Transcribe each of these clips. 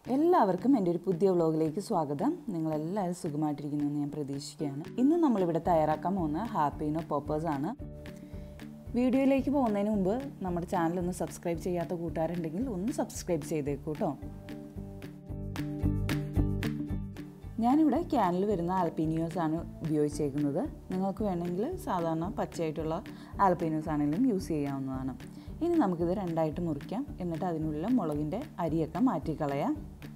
എല്ലാവർക്കും എൻ്റെ ഒരു പുതിയ വ്ലോഗിലേക്ക് സ്വാഗതം. നിങ്ങളെല്ലാവരും സുഖമായിട്ടിരിക്കുന്നെന്ന് ഞാൻ പ്രതീക്ഷിക്കുകയാണ്. ഇന്ന് നമ്മളിവിടെ തയ്യാറാക്കാൻ പോകുന്ന ഹാപ്പിനോ പോപ്പേഴ്സ് ആണ്. വീഡിയോയിലേക്ക് പോകുന്നതിന് മുമ്പ് നമ്മുടെ ചാനൽ ഒന്ന് സബ്സ്ക്രൈബ് ചെയ്യാത്ത കൂട്ടുകാരുണ്ടെങ്കിൽ ഒന്ന് സബ്സ്ക്രൈബ് ചെയ്തേക്കൂ കേട്ടോ. ഞാനിവിടെ ക്യാനിൽ വരുന്ന ആൽപ്പീനിയോസ് ആണ് ഉപയോഗിച്ചേക്കുന്നത്. നിങ്ങൾക്ക് വേണമെങ്കിൽ സാധാരണ പച്ചയായിട്ടുള്ള ആൽപ്പീനിയോസ് ആണെങ്കിലും യൂസ് ചെയ്യാവുന്നതാണ്. ഇനി നമുക്കിത് രണ്ടായിട്ട് മുറിക്കാം. എന്നിട്ട് അതിനുള്ള മുളകിൻ്റെ അരിയൊക്കെ മാറ്റിക്കളയാം.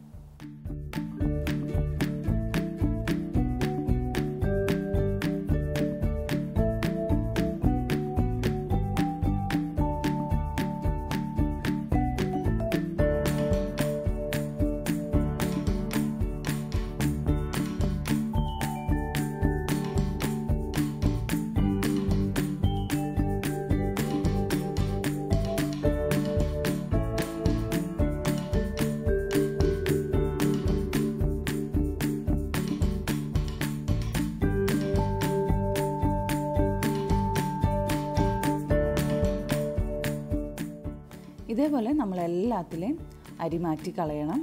ഇതേപോലെ നമ്മളെല്ലാത്തിലെയും അരി മാറ്റി കളയണം.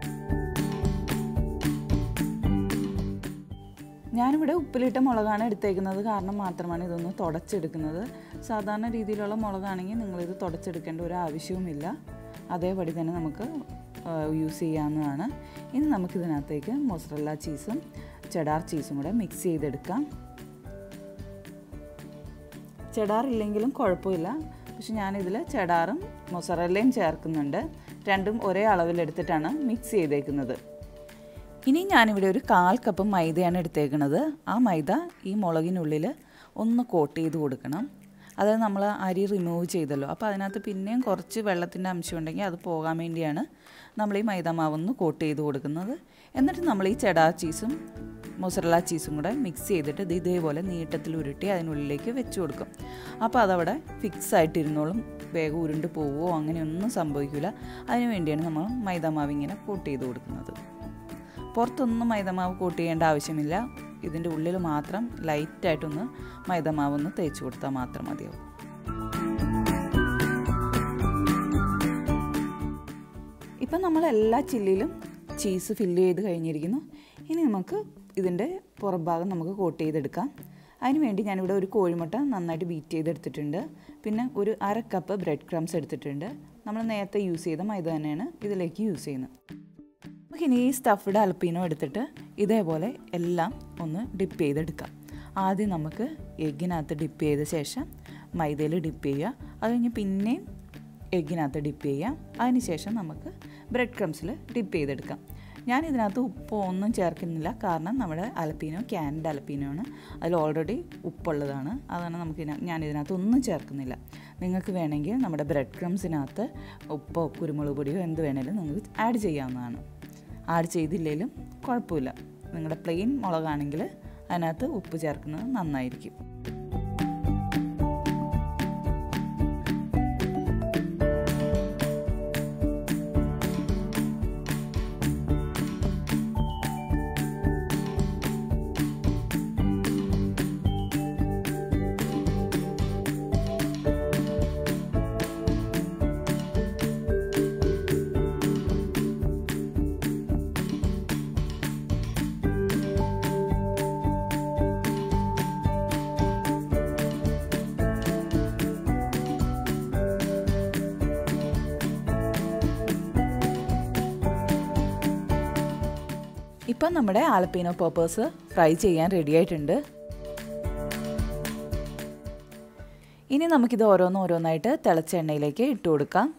ഞാനിവിടെ ഉപ്പിലിട്ട മുളകാണ് എടുത്തേക്കുന്നത് കാരണം മാത്രമാണ് ഇതൊന്ന് തുടച്ചെടുക്കുന്നത്. സാധാരണ രീതിയിലുള്ള മുളകാണെങ്കിൽ നിങ്ങളിത് തുടച്ചെടുക്കേണ്ട ഒരു ആവശ്യവുമില്ല. അതേപടി തന്നെ നമുക്ക് യൂസ് ചെയ്യാവുന്നതാണ്. ഇനി നമുക്കിതിനകത്തേക്ക് മൊസറല്ല ചീസും ചെഡാർ ചീസും കൂടെ മിക്സ് ചെയ്തെടുക്കാം. ചെഡാർ ഇല്ലെങ്കിലും കുഴപ്പമില്ല, പക്ഷെ ഞാനിതിൽ ചെഡാറും മൊസറല്ലയും ചേർക്കുന്നുണ്ട്. രണ്ടും ഒരേ അളവിലെടുത്തിട്ടാണ് മിക്സ് ചെയ്തേക്കുന്നത്. ഇനി ഞാനിവിടെ ഒരു 1/4 കപ്പ് മൈദയാണ് എടുത്തേക്കുന്നത്. ആ മൈദ ഈ മുളകിനുള്ളിൽ ഒന്ന് കോട്ട് ചെയ്ത് കൊടുക്കണം. അതായത് നമ്മൾ അരി റിമൂവ് ചെയ്തല്ലോ, അപ്പോൾ അതിനകത്ത് പിന്നെയും കുറച്ച് വെള്ളത്തിൻ്റെ അംശം ഉണ്ടെങ്കിൽ അത് പോകാൻ വേണ്ടിയാണ് നമ്മൾ ഈ മൈദ മാവൊന്ന് കോട്ട് ചെയ്ത് കൊടുക്കുന്നത്. എന്നിട്ട് നമ്മൾ ഈ ചെഡാർ ചീസും മൊസറല്ല ചീസും കൂടെ മിക്സ് ചെയ്തിട്ട് ഇതേപോലെ നീട്ടത്തിൽ ഉരുട്ടി അതിനുള്ളിലേക്ക് വെച്ച് കൊടുക്കും. അപ്പോൾ അതവിടെ ഫിക്സ് ആയിട്ടിരുന്നോളും, വേഗം ഉരുണ്ട് പോവുമോ അങ്ങനെയൊന്നും സംഭവിക്കില്ല. അതിന് വേണ്ടിയാണ് നമ്മൾ മൈദാമാവ് ഇങ്ങനെ കോട്ട് ചെയ്ത് കൊടുക്കുന്നത്. പുറത്തൊന്നും മൈദാമാവ് കോട്ട് ചെയ്യേണ്ട ആവശ്യമില്ല. ഇതിൻ്റെ ഉള്ളിൽ മാത്രം ലൈറ്റായിട്ടൊന്ന് മൈദാമാവൊന്ന് തേച്ച് കൊടുത്താൽ മാത്രം മതിയാവും. ഇപ്പം നമ്മൾ എല്ലാ ചില്ലിലും ചീസ് ഫില്ല് ചെയ്ത് കഴിഞ്ഞിരിക്കുന്നു. ഇനി നമുക്ക് ഇതിൻ്റെ പുറംഭാഗം നമുക്ക് കോട്ട് ചെയ്തെടുക്കാം. അതിന് വേണ്ടി ഞാനിവിടെ ഒരു കോഴിമുട്ട നന്നായിട്ട് ബീറ്റ് ചെയ്തെടുത്തിട്ടുണ്ട്. പിന്നെ ഒരു 1/2 കപ്പ് ബ്രെഡ് ക്രംസ് എടുത്തിട്ടുണ്ട്. നമ്മൾ നേരത്തെ യൂസ് ചെയ്ത മൈദ തന്നെയാണ് ഇതിലേക്ക് യൂസ് ചെയ്യുന്നത്. നമുക്കിനി ഈ സ്റ്റഫ്ഡ് ആൽപ്പീനോ എടുത്തിട്ട് ഇതേപോലെ എല്ലാം ഒന്ന് ഡിപ്പ് ചെയ്തെടുക്കാം. ആദ്യം നമുക്ക് എഗ്ഗിനകത്ത് ഡിപ്പ് ചെയ്ത ശേഷം മൈദയിൽ ഡിപ്പ് ചെയ്യുക. അത് കഴിഞ്ഞ് പിന്നെയും എഗ്ഗിനകത്ത് ഡിപ്പ് ചെയ്യാം. അതിന് ശേഷം നമുക്ക് ബ്രെഡ് ക്രംസിൽ ഡിപ്പ് ചെയ്തെടുക്കാം. ഞാൻ ഇതിനകത്ത് ഉപ്പ് ഒന്നും ചേർക്കുന്നില്ല, കാരണം നമ്മുടെ ആൽപ്പീനോ ക്യാൻഡ് ആൽപ്പീനോ ആണ്. അതിൽ ഓൾറെഡി ഉപ്പുള്ളതാണ്. അതാണ് ഞാൻ ഇതിനകത്ത് ഒന്നും ചേർക്കുന്നില്ല. നിങ്ങൾക്ക് വേണമെങ്കിൽ നമ്മുടെ ബ്രെഡ് ക്രംസിനകത്ത് ഉപ്പോ കുരുമുളക് പൊടിയോ എന്ത് വേണമെങ്കിലും നിങ്ങൾക്ക് ആഡ് ചെയ്യാവുന്നതാണ്. ആഡ് ചെയ്തില്ലെങ്കിലും കുഴപ്പമില്ല. നിങ്ങളുടെ പ്ലെയിൻ മുളകാണെങ്കിൽ അതിനകത്ത് ഉപ്പ് ചേർക്കുന്നത് നന്നായിരിക്കും. ഇപ്പം നമ്മുടെ ആൽപ്പീനോ പോപ്പേഴ്സ് ഫ്രൈ ചെയ്യാൻ റെഡി ആയിട്ടുണ്ട്. ഇനി നമുക്കിത് ഓരോന്നായിട്ട് തിളച്ച എണ്ണയിലേക്ക് ഇട്ട് കൊടുക്കാം.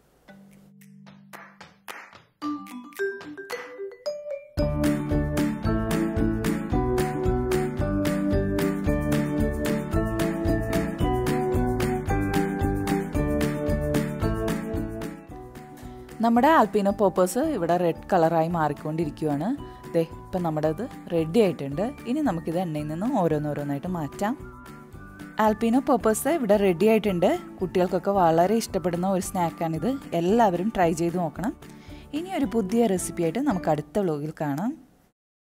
നമ്മുടെ ആൽപ്പീനോ പോപ്പേഴ്സ് ഇവിടെ റെഡ് കളറായി മാറിക്കൊണ്ടിരിക്കുകയാണ്. ഇപ്പം നമ്മുടെ അത് റെഡി ആയിട്ടുണ്ട്. ഇനി നമുക്കിത് എണ്ണയിൽ നിന്നും ഓരോന്നായിട്ട് മാറ്റാം. ആൽപ്പീനോ പോപ്പേഴ്സ് ഇവിടെ റെഡി ആയിട്ടുണ്ട്. കുട്ടികൾക്കൊക്കെ വളരെ ഇഷ്ടപ്പെടുന്ന ഒരു സ്നാക്കാണിത്. എല്ലാവരും ട്രൈ ചെയ്ത് നോക്കണം. ഇനി ഒരു പുതിയ റെസിപ്പിയായിട്ട് നമുക്ക് അടുത്ത വ്ലോഗിൽ കാണാം.